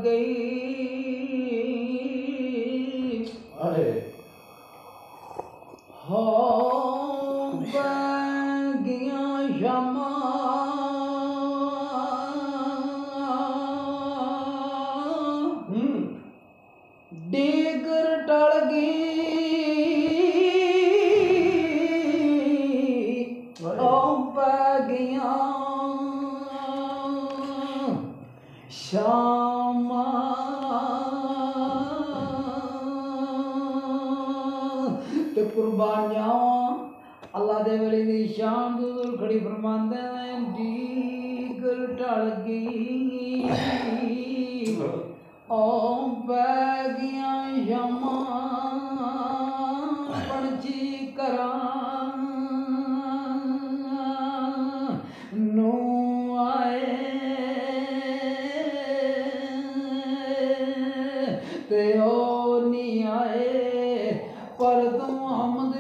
गई अरे हो बैगियां शमा डीगर टल गई हो बैगियां शामा ते कुर्बान जावा अल्लाह दे वली दी शान दूर खड़ी फरमांदे ने डीगर टल गई ओ बैगियां शमा पंछी करां नू आए ते ओ नी आए पर तू हमद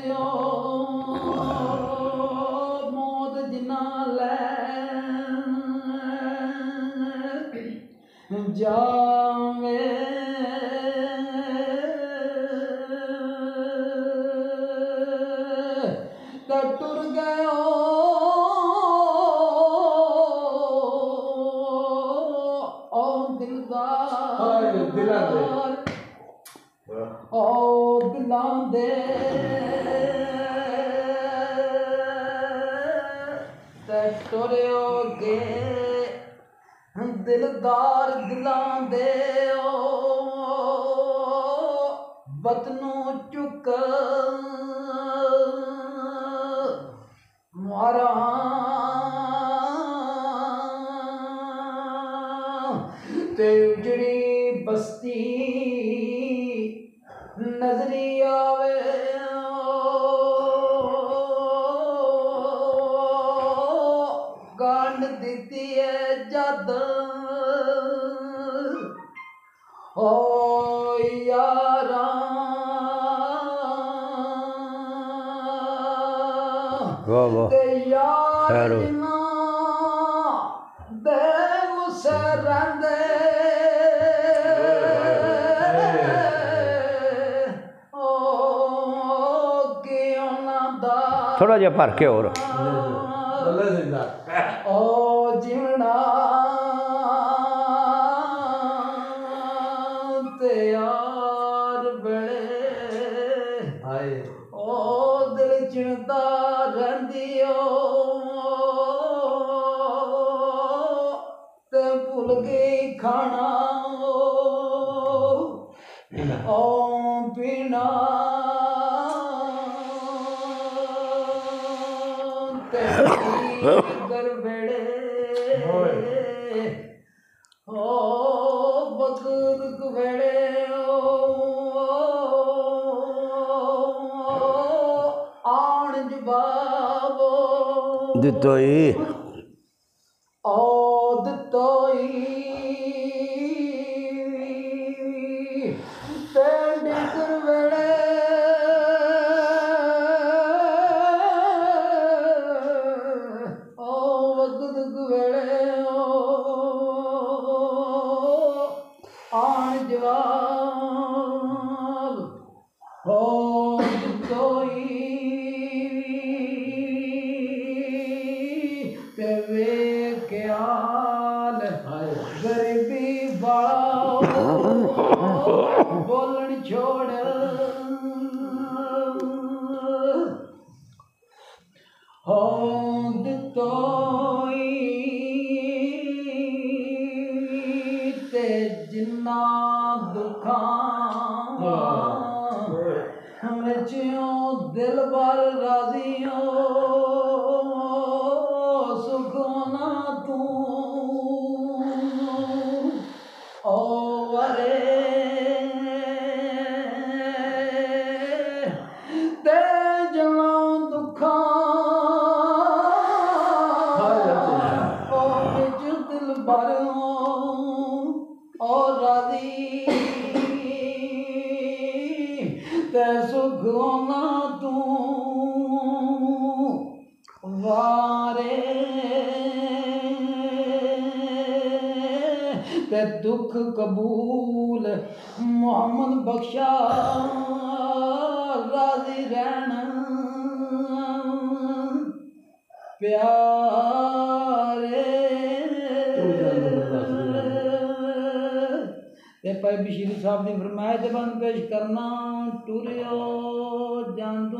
मौत जिना ले जावे ते टुर गयो ओ दिलदार ओ दिलां दे ते टुरियो गे दिलदार दिलां दे बतनों चुक मारा ते उजड़ी बस्ती नजरी आवे गांड दिती है जद ओ यारा वाह वाह ते यार खैर हो। जिन्ना दे उसे रंदे ओ क्यों ना दा थोड़ा जिहा भर के और ओ जीना ते यार बड़े ओ दिल चिंता रहंदी ते भुल गई खाना ओ पीना ते कर बेड़े ओ बदुर्ग बेड़े आन जवाबो दितोई ओ दितोई ते डिगर बेड़े ओ बदुर्ग बेड़े आन जवाब हो कोई ते वे ख्याल गरीबी बाड़ा बोलन छोड़ हो दितोई ते जिन्ना दुखां में जियों दिल भर राजियों सुखना तू ओ वरे ते जलों दुखां ओ विच दिल भर और राजी ते सुखना तू वारे ते दुख कबूल मोहम्मद बख्शा राजी रहना प्यारे ते भाई बशीर साहब की फरमाइश बंद पेश करना टुरियो जांदू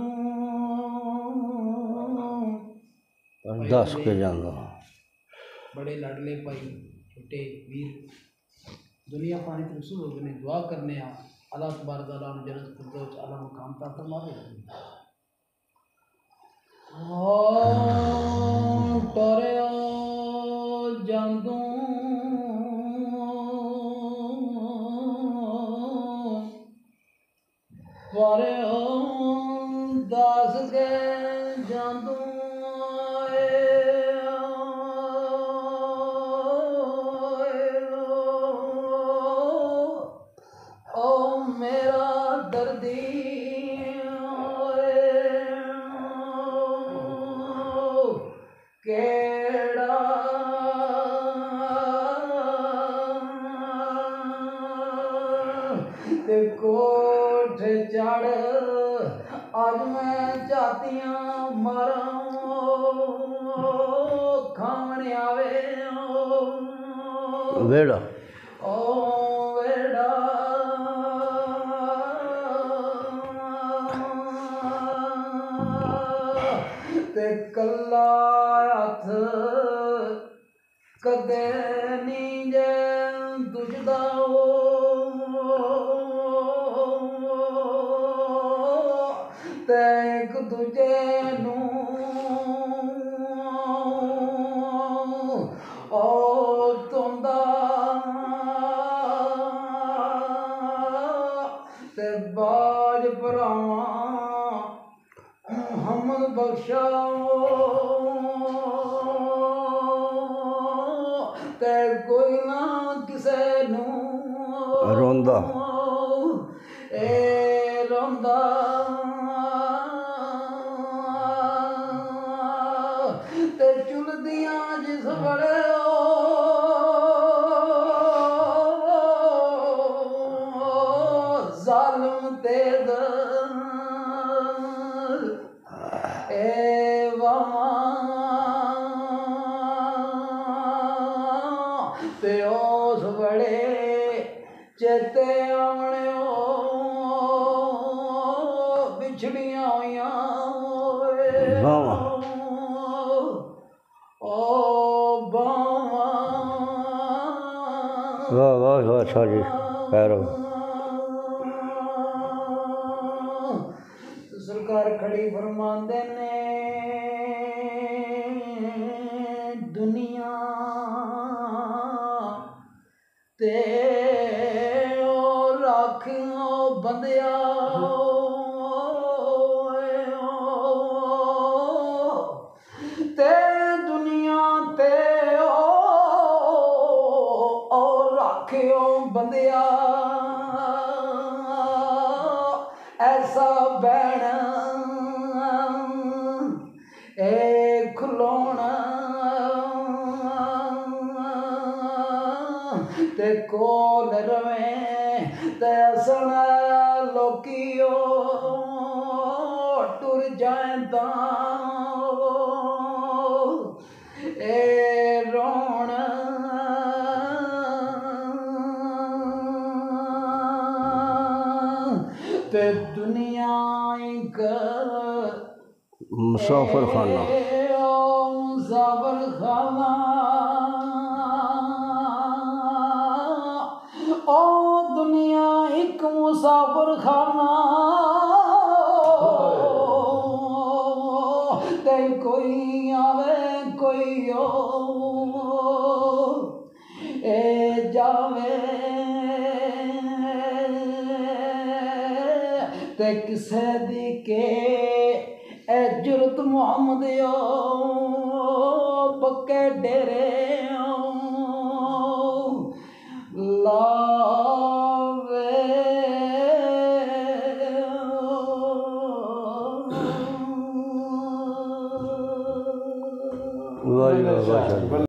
10 के जाना बड़े लाडले भाई छोटे वीर दुनिया पानी तो रसूल हो गए दुआ करने अल्लाह तबारक तआला ने जन्नत फिरदौस आला मकाम ता फरमावे टोरियो जांदू वारे दास के जांदू मेरा दर्दी केड़ा ते कोठ चढ़ आज मैं जातियां मारा खाने आवे वेड़ा ते कल्ला हथ कदे नी जे दुजदा ते एक दूजे नू तुंदा ते बाज भरावा मोहम्मद बख्शा ते कोई ना किसे नू रोंदा ए रोंदा ते चुलदियां जिस बड़े जालिम ते ते उस बड़े चेते आने बिछड़ियां होइयां वाह वाह वाह अच्छा जी पैरो सरकार खड़ी फरमांदे ने दुनिया ते रख बंदिया ते दुनिया ते रख बंदिया ऐसा बैण ए खलोना ते कोल रवे ते असन लोकियो टुर जाए ए रोण ते दुनिया एक मुसाफिर खाना मुसाफिर खाना ओ दुनिया एक मुसाफिर खाना ते कोई आवे कोई ए जावे ते किसे दी के ए जुरत मोहम्मद पक्के डेरे लावे वाह वाह